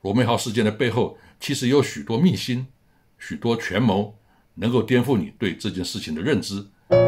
罗妹号事件的背后其实有许多秘辛，许多权谋，能够颠覆你对这件事情的认知。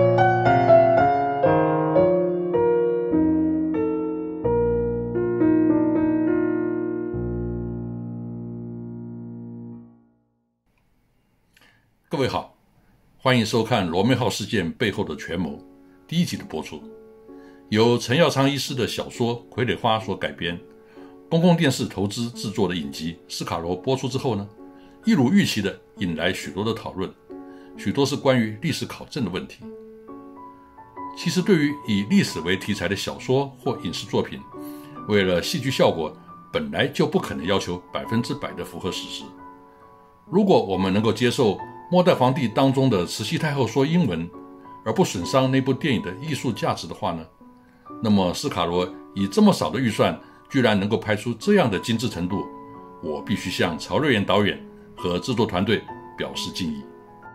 各位好，欢迎收看《罗妹号事件背后的权谋》第1集的播出，由陈耀昌医师的小说《傀儡花》所改编，公共电视投资制作的影集《斯卡罗》播出之后呢，一如预期的引来许多的讨论，许多是关于历史考证的问题。其实对于以历史为题材的小说或影视作品，为了戏剧效果，本来就不可能要求100%的符合史实。如果我们能够接受末代皇帝当中的慈禧太后说英文，而不损伤那部电影的艺术价值的话呢，那么斯卡罗以这么少的预算居然能够拍出这样的精致程度，我必须向曹瑞妍导演和制作团队表示敬意。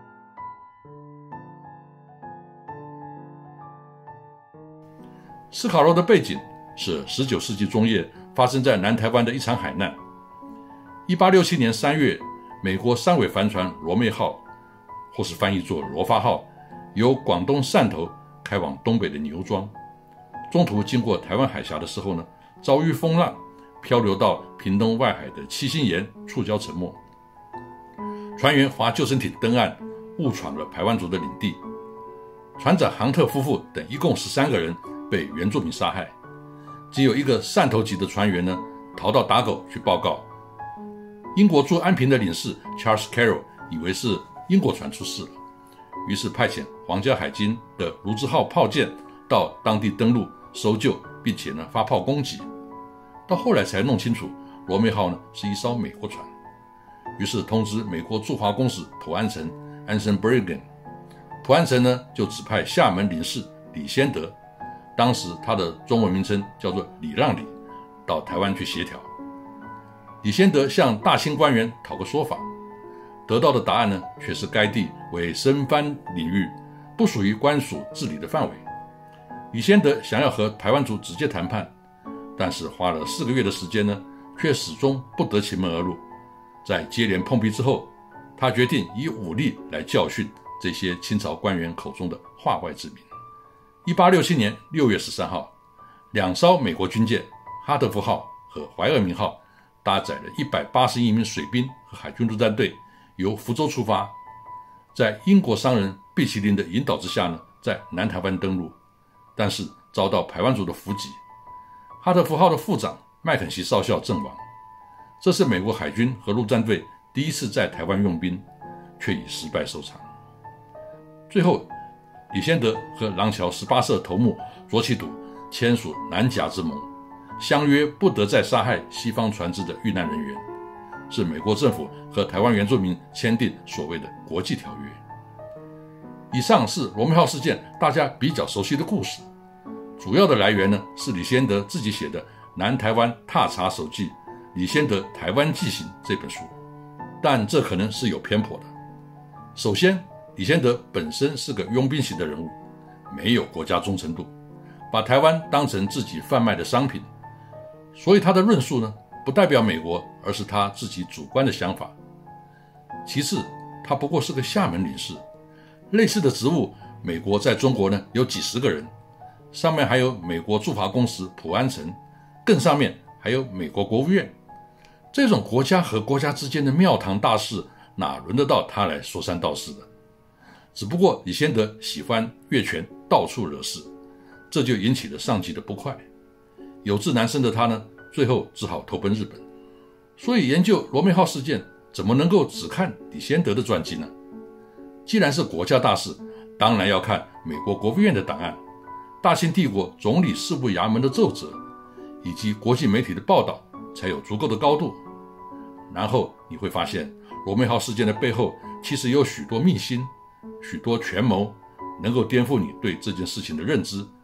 斯卡罗的背景是19世纪中叶发生在南台湾的一场海难。1867年3月，美国三尾帆船罗妹号，或是翻译作罗发号，由广东汕头开往东北的牛庄，中途经过台湾海峡的时候呢，遭遇风浪，漂流到屏东外海的七星岩触礁沉没。船员划救生艇登岸，误闯了排湾族的领地。船长杭特夫妇等一共13个人被原住民杀害，仅有一个汕头籍的船员呢，逃到打狗去报告。英国驻安平的领事 Charles Carroll 以为是英国船出事了，于是派遣皇家海军的卢兹号炮舰到当地登陆搜救，并且呢发炮攻击。到后来才弄清楚，罗妹号呢是一艘美国船，于是通知美国驻华公使普安城 Anson Bergen， 普安城呢就指派厦门领事李先德，当时他的中文名称叫做李让李，到台湾去协调。李先德向大清官员讨个说法，得到的答案呢，却是该地为深藩领域，不属于官署治理的范围。李先德想要和排湾族直接谈判，但是花了4个月的时间呢，却始终不得其门而入。在接连碰壁之后，他决定以武力来教训这些清朝官员口中的化外之民。1867年6月13号，2艘美国军舰哈德福号和怀俄明号搭载了181名水兵和海军陆战队，由福州出发，在英国商人毕其林的引导之下呢，在南台湾登陆，但是遭到排湾族的伏击。哈德福号的副长麦肯锡少校阵亡，这是美国海军和陆战队第一次在台湾用兵，却以失败收场。最后，李先德和廊桥18社头目卓其笃签署南甲之盟，相约不得再杀害西方船只的遇难人员，是美国政府和台湾原住民签订所谓的国际条约。以上是罗妹号事件大家比较熟悉的故事，主要的来源呢是李先德自己写的《南台湾踏查手记》李先德台湾纪行这本书，但这可能是有偏颇的。首先，李先德本身是个佣兵型的人物，没有国家忠诚度，把台湾当成自己贩卖的商品，所以他的论述呢，不代表美国，而是他自己主观的想法。其次，他不过是个厦门领事，类似的职务，美国在中国呢有几十个人，上面还有美国驻华公使普安城，更上面还有美国国务院。这种国家和国家之间的庙堂大事，哪轮得到他来说三道四的？只不过李先德喜欢越权，到处惹事，这就引起了上级的不快。有志难伸的他呢，最后只好投奔日本。所以研究罗妹号事件，怎么能够只看李先德的传记呢？既然是国家大事，当然要看美国国务院的档案，大清帝国总理事务衙门的奏折，以及国际媒体的报道，才有足够的高度。然后你会发现，罗妹号事件的背后其实有许多秘辛，许多权谋，能够颠覆你对这件事情的认知。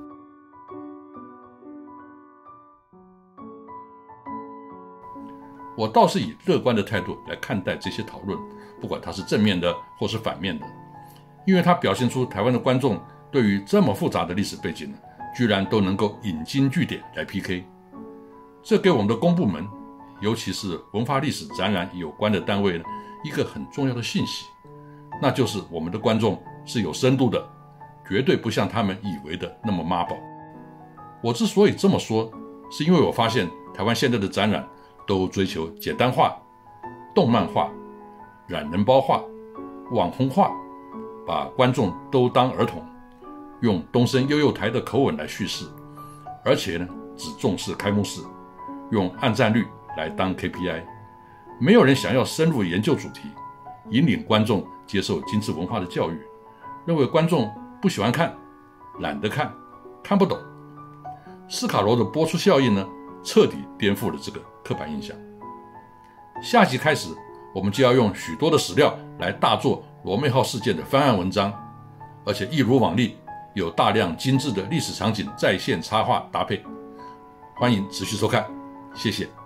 我倒是以乐观的态度来看待这些讨论，不管它是正面的或是反面的，因为它表现出台湾的观众对于这么复杂的历史背景居然都能够引经据典来 PK。这给我们的公部门尤其是文化历史展览有关的单位一个很重要的信息，那就是我们的观众是有深度的，绝对不像他们以为的那么妈宝。我之所以这么说，是因为我发现台湾现在的展览都追求简单化、动漫化、懒人包化、网红化，把观众都当儿童，用东升幼幼台的口吻来叙事，而且只重视开幕式，用按赞率来当 KPI。 没有人想要深入研究主题，引领观众接受精致文化的教育，认为观众不喜欢看、懒得看、看不懂。斯卡罗的播出效应彻底颠覆了这个刻板印象。下集开始，我们就要用许多的史料来大做罗妹号事件的翻案文章，而且一如往例，有大量精致的历史场景在线插画搭配。欢迎持续收看，谢谢。